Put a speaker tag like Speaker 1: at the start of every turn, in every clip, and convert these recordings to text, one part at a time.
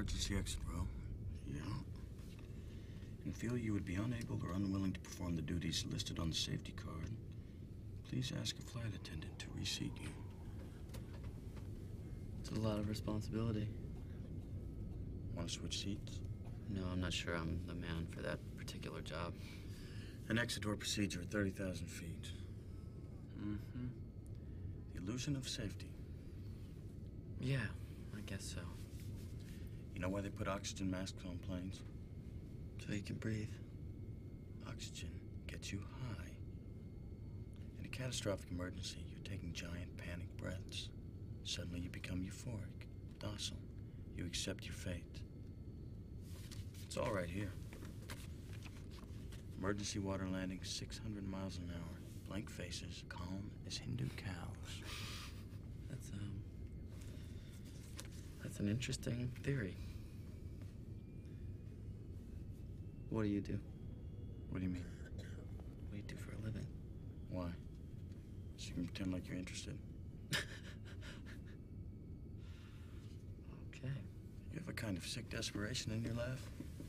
Speaker 1: Emergency exit, bro. Yeah. And feel you would be unable or unwilling to perform the duties listed on the safety card, please ask a flight attendant to reseat you.
Speaker 2: It's a lot of responsibility.
Speaker 1: Want to switch seats?
Speaker 2: No, I'm not sure I'm the man for that particular job.
Speaker 1: An exit door procedure at 30,000 feet. Mm-hmm. The illusion of safety.
Speaker 2: Yeah, I guess so.
Speaker 1: You know why they put oxygen masks on planes?
Speaker 2: So you can breathe.
Speaker 1: Oxygen gets you high. In a catastrophic emergency, you're taking giant panic breaths. Suddenly you become euphoric, docile. You accept your fate. It's all right here. Emergency water landing, 600 miles an hour. Blank faces, calm as Hindu cows.
Speaker 2: That's an interesting theory. What do you do?
Speaker 1: What do you mean?
Speaker 2: What do you do for a living?
Speaker 1: Why? So you can pretend like you're interested.
Speaker 2: Okay.
Speaker 1: You have a kind of sick desperation in your laugh.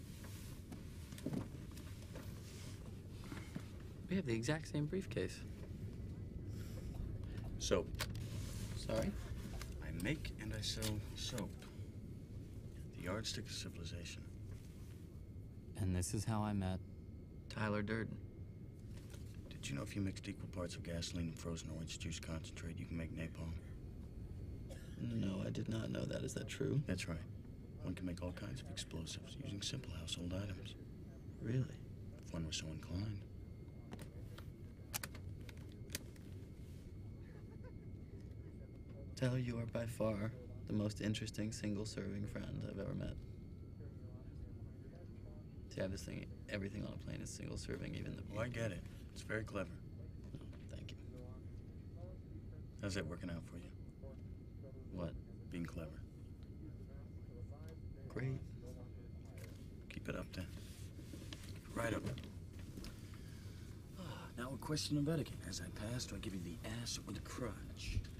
Speaker 2: We have the exact same briefcase.
Speaker 1: Soap.
Speaker 2: Sorry?
Speaker 1: I make and I sell soap. The yardstick of civilization.
Speaker 2: And this is how I met Tyler Durden.
Speaker 1: Did you know if you mixed equal parts of gasoline and frozen orange juice concentrate, you can make napalm?
Speaker 2: No, I did not know that. Is that true?
Speaker 1: That's right. One can make all kinds of explosives using simple household items.
Speaker 2: Really?
Speaker 1: If one were so inclined.
Speaker 2: Tyler, you are by far the most interesting single-serving friend I've ever met. See, I have this thing, everything on a plane is single-serving, even the...
Speaker 1: Well, I get it. It's very clever.
Speaker 2: Oh, thank you.
Speaker 1: How's that working out for you?
Speaker 2: What?
Speaker 1: Being clever.
Speaker 2: Great.
Speaker 1: Keep it up, then. Right up. Now a question of etiquette. As I pass, do I give you the ass or the crotch?